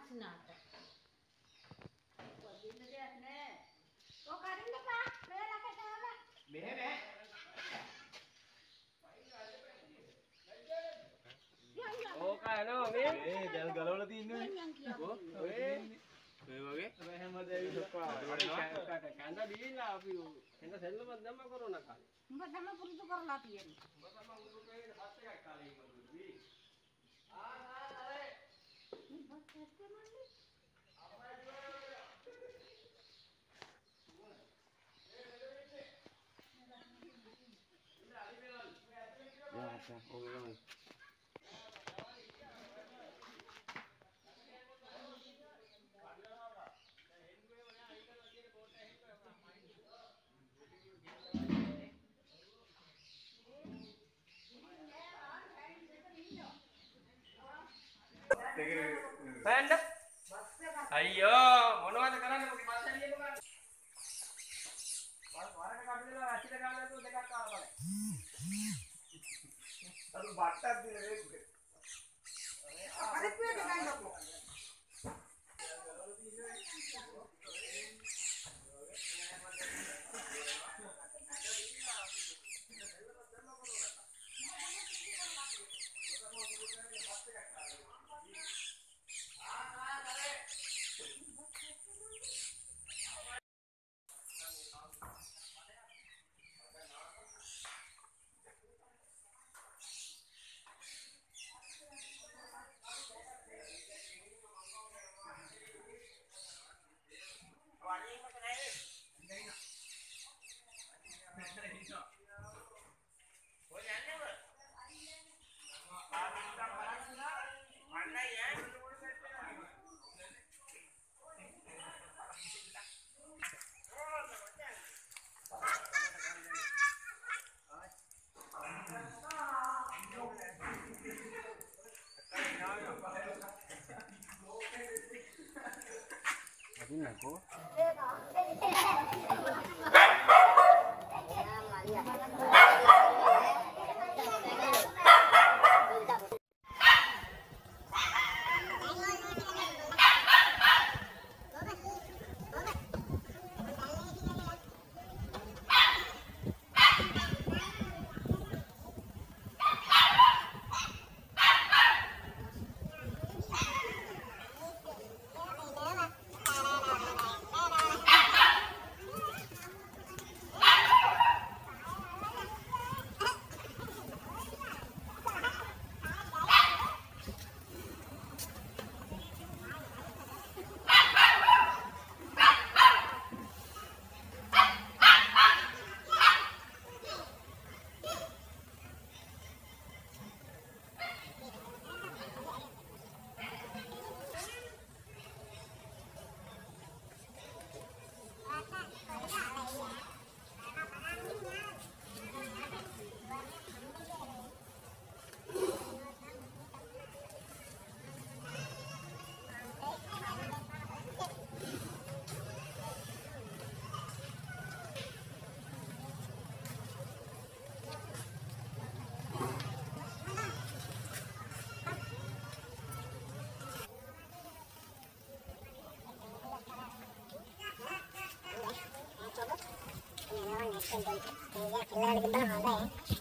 මස්නාට. වදින්න දෙයක් නෑ. ඔක අරින්න එපා. මේලකට ආව. මෙහෙ. ඕක යනවා මේ. ඒ දැල් ගලවලා තින්නේ. ඔය වගේ හැමදාම ඇවිල්ලා කැඳ දීලා අපි එන්න සෙල්ලමක් දැම්ම කොරෝනා කාලේ. උඹ තමයි පුරුදු කරලා තියෙන්නේ. උඹ තමයි උරුදු කරේ හත් එකක් කාලේ ඉමදුවි. අයියෝ මොනවද කරන්නේ මොකද බස් එළියෙම ගන්න. වරක කඩේලා රැකිට ගන්න තු දෙකක් ආවා බලන්න. අර බට්ටක් දිනේ වේකුගේ. අර පිට ගන්නකො. Nako. Ini